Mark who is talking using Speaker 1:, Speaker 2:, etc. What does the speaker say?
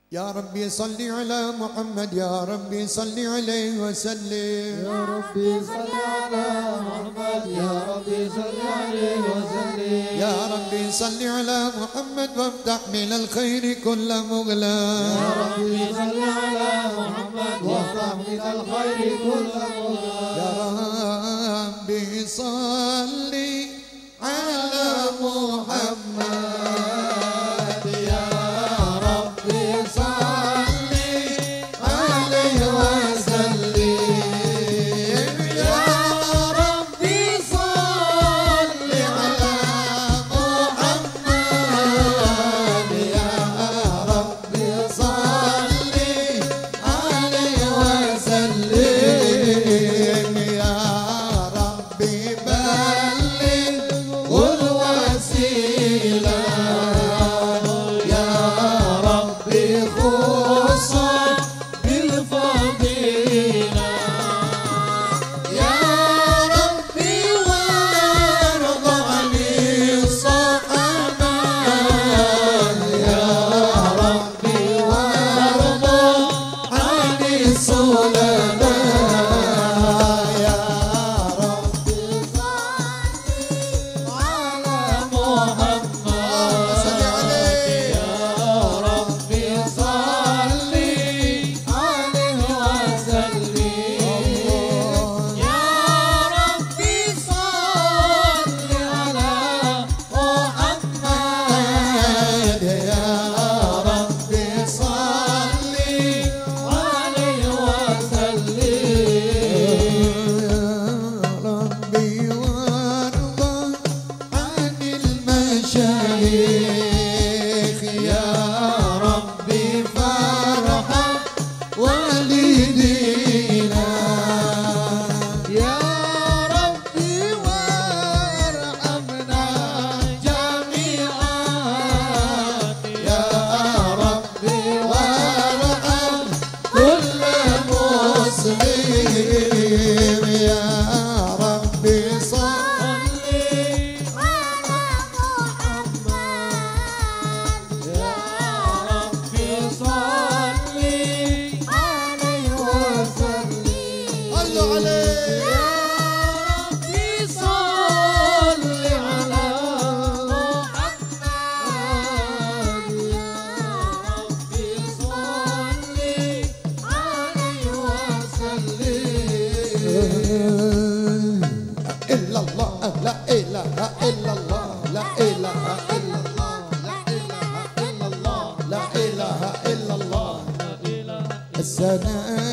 Speaker 1: يا ربي صل على محمد، يا ربي صل عليه وسلم.
Speaker 2: يا ربي صل على محمد، يا ربي صل عليه وسلم.
Speaker 1: يا ربي صل على محمد وافتح من الخير كل مغلق.
Speaker 2: يا ربي صل على محمد وافتح من الخير كل مغلق.
Speaker 1: يا ربي صل على محمد،
Speaker 2: يا ربي صل عليه وسلم. يا ربي صل على محمد، يا ربي صل عليه وسلم.
Speaker 1: يا ربي بلغ
Speaker 2: والوسيلة، يا ربي خص بالفضيلة. يا ربي وارض عن الصحابة، يا ربي وارض عن السلماء. يا ربي على محمد،
Speaker 1: صل عليه.
Speaker 2: يا ربي صل عليه وسلم. يا ربي صل على محمد، يا ربي صل عليه وسلم.
Speaker 1: يا ربي وارضى عن المشايخ،
Speaker 2: يا ربي فرحة والدينا. يا ربي وارحمنا جميعا. يا ربي وارحم كل مسلم.
Speaker 1: يا ربي صل
Speaker 2: على محمد، يا ربي صل عليه وسلم.
Speaker 1: صلوا عليه.
Speaker 2: يا ربي صل على محمد، يا ربي صل عليه وسلم.
Speaker 1: إلا الله، لا إله إلا الله، لا إله إلا الله، لا إله إلا الله، لا إله إلا الله. الثناء